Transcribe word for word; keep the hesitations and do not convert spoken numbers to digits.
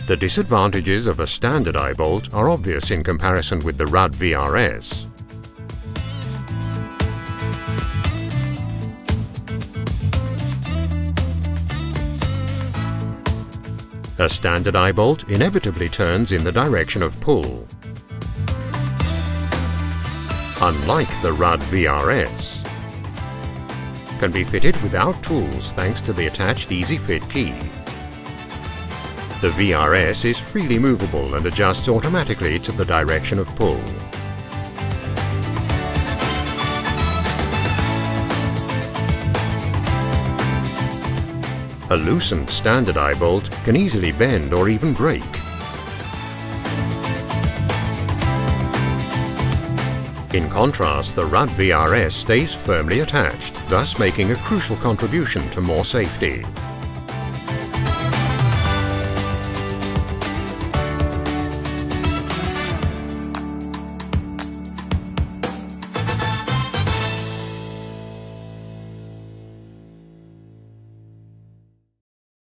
The disadvantages of a standard eye bolt are obvious in comparison with the R U D V R S. A standard eye bolt inevitably turns in the direction of pull. Unlike the R U D V R S, can be fitted without tools thanks to the attached Easy Fit key. The V R S is freely movable and adjusts automatically to the direction of pull. A loosened standard eye bolt can easily bend or even break. In contrast, the R U D V R S stays firmly attached, thus making a crucial contribution to more safety.